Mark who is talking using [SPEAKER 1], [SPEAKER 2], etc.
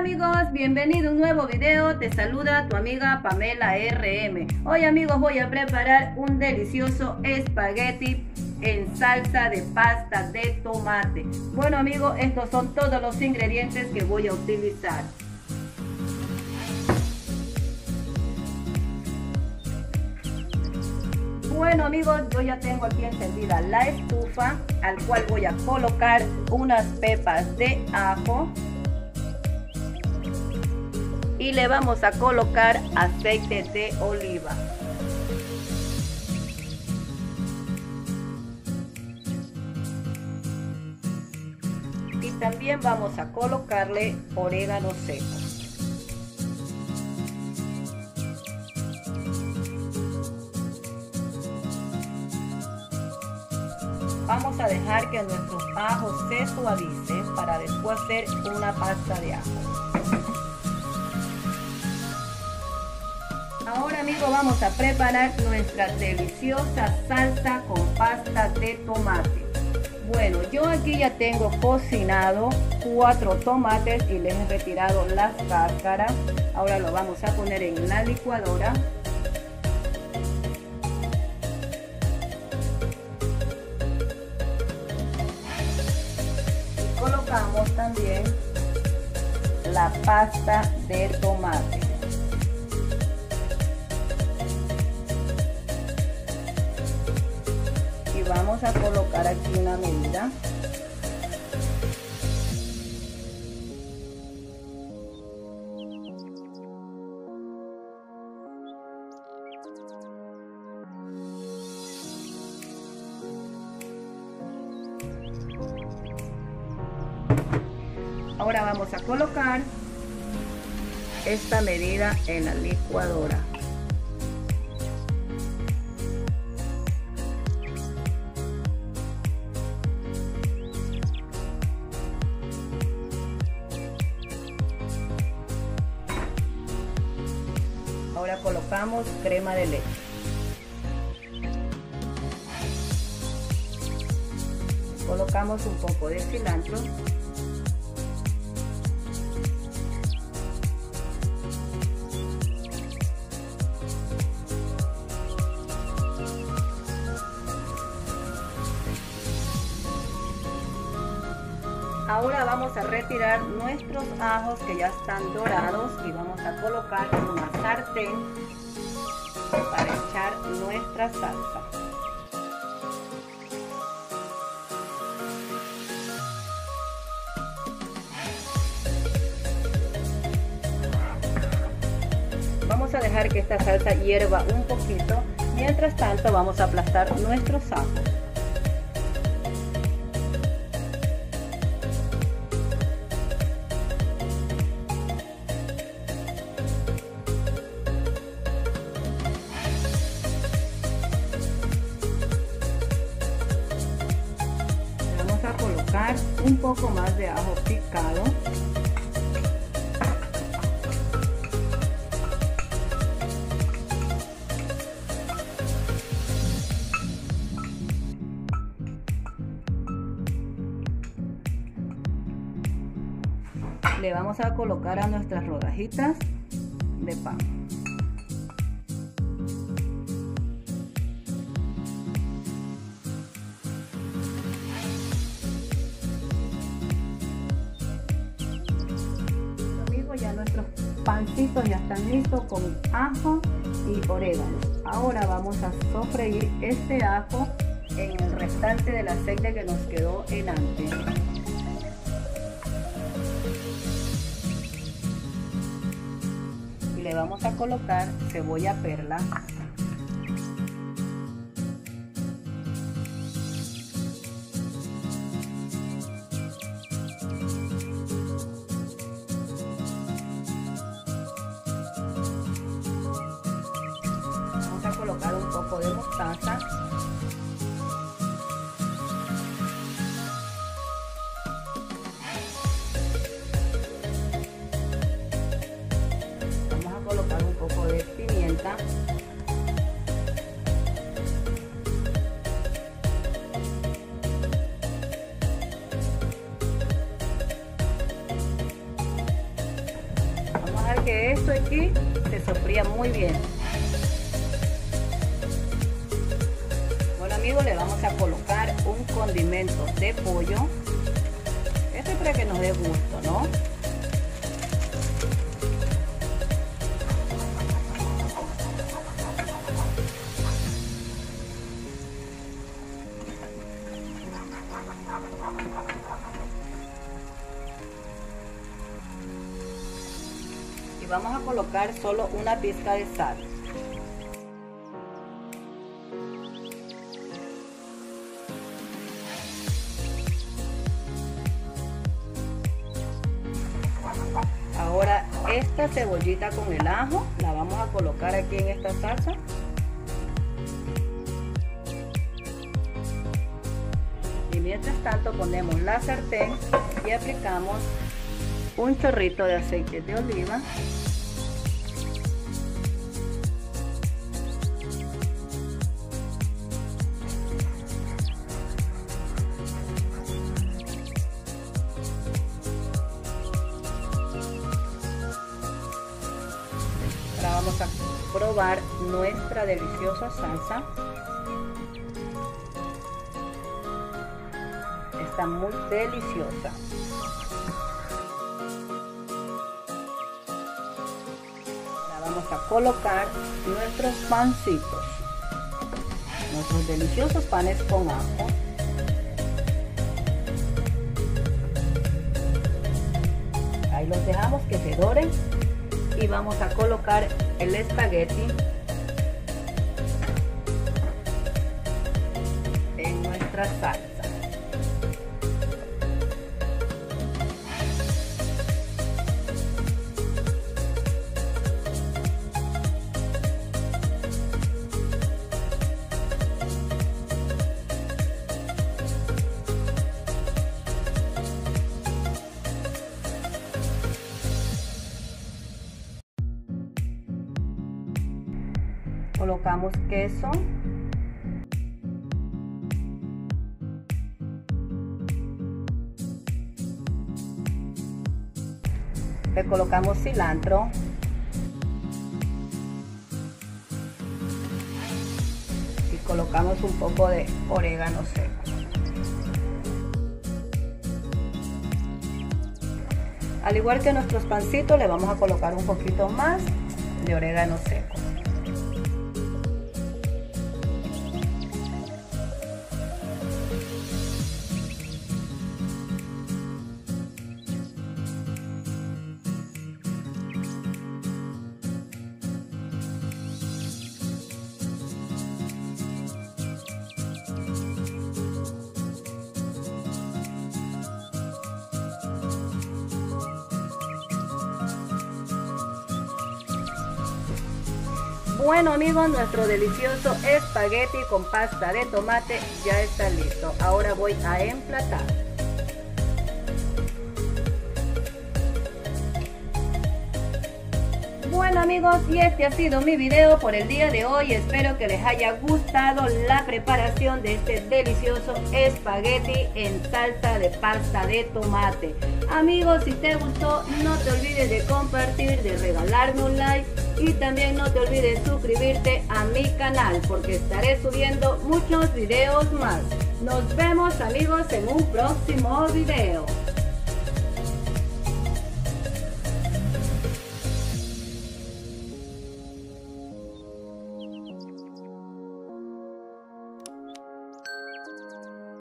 [SPEAKER 1] amigos, bienvenido a un nuevo video. Te saluda tu amiga Pamela RM. Hoy amigos voy a preparar un delicioso espagueti en salsa de pasta de tomate. Bueno amigos, estos son todos los ingredientes que voy a utilizar. Bueno amigos, yo ya tengo aquí encendida la estufa, al cual voy a colocar unas pepas de ajo y le vamos a colocar aceite de oliva. Y también vamos a colocarle orégano seco. Vamos a dejar que nuestros ajos se suavicen para después hacer una pasta de ajo. Ahora amigos vamos a preparar nuestra deliciosa salsa con pasta de tomate. Bueno, yo aquí ya tengo cocinado 4 tomates y les he retirado las cáscaras. Ahora lo vamos a poner en la licuadora. Colocamos también la pasta de tomate. Y vamos a colocar aquí una medida. Ahora vamos a colocar esta medida en la licuadora. Ahora colocamos crema de leche. Colocamos un poco de cilantro. Ahora vamos a retirar nuestros ajos que ya están dorados y vamos a colocar en una sartén para echar nuestra salsa. Vamos a dejar que esta salsa hierva un poquito. Mientras tanto vamos a aplastar nuestros ajos. A colocar un poco más de ajo picado. Le vamos a colocar a nuestras rodajitas de pan. Ya nuestros pancitos ya están listos con ajo y orégano. Ahora vamos a sofreír este ajo en el restante del aceite que nos quedó en antes. Y le vamos a colocar cebolla perla. Colocar un poco de mostaza. Vamos a colocar un poco de pimienta. y se sofría muy bien. Bueno amigos, le vamos a colocar un condimento de pollo. Esto es para que nos dé gusto, ¿no? Y vamos a colocar solo una pizca de sal. Ahora esta cebollita con el ajo la vamos a colocar aquí en esta salsa. Y mientras tanto ponemos la sartén y aplicamos un chorrito de aceite de oliva. Ahora vamos a probar nuestra deliciosa salsa. Está muy deliciosa. Ahora vamos a colocar nuestros pancitos, nuestros deliciosos panes con ajo. Ahí los dejamos que se doren. Y vamos a colocar el espagueti en nuestra salsa. Colocamos queso, le colocamos cilantro, y colocamos un poco de orégano seco. Al igual que nuestros pancitos, le vamos a colocar un poquito más de orégano seco. Bueno amigos, nuestro delicioso espagueti con pasta de tomate ya está listo. Ahora voy a emplatar. Bueno amigos, y este ha sido mi video por el día de hoy. Espero que les haya gustado la preparación de este delicioso espagueti en salsa de pasta de tomate. Amigos, si te gustó, no te olvides de compartir, de regalarme un like y también no te olvides suscribirte a mi canal porque estaré subiendo muchos videos más. Nos vemos amigos en un próximo video.